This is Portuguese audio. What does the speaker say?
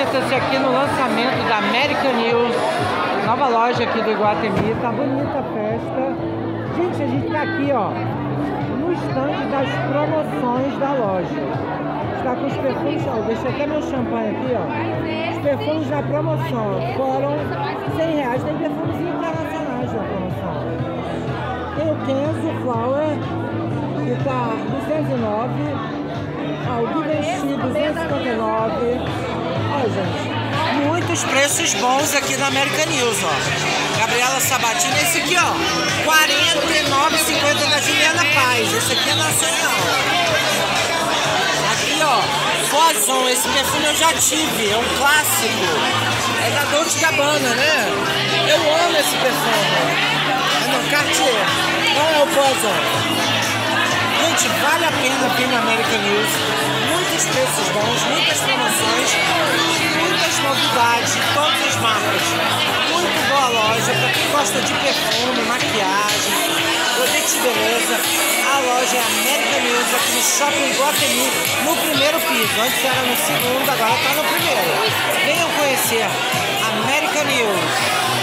Divirta-se aqui no lançamento da American News, nova loja aqui do Iguatemi. Tá bonita a festa. Gente, a gente tá aqui, ó, no stand das promoções da loja. Está com os perfumes, ó, deixa até meu champanhe aqui, ó. Os perfumes da promoção foram R$100. Tem perfumes internacionais na promoção. Tem o Kenzo Flower, que tá 209. O Givenchy 259. Ó, gente, muitos preços bons aqui na American News, ó. Gabriela Sabatini, esse aqui, ó, R$49,50 da Juliana Paz. Esse aqui é nacional. Aqui, ó, Fozon, esse perfume eu já tive, é um clássico. É da Dolce & Gabbana, né? Eu amo esse perfume. É no Cartier. Não é o Fozon. Gente, vale a pena vir na American News. Muitos preços bons, muitas promoções, muitas novidades de todas as marcas. Muito boa loja para quem gosta de perfume, maquiagem, produtos de beleza. A loja é American News aqui no Shopping Iguatemi, no primeiro piso. Antes era no segundo, agora está no primeiro. Venham conhecer American News.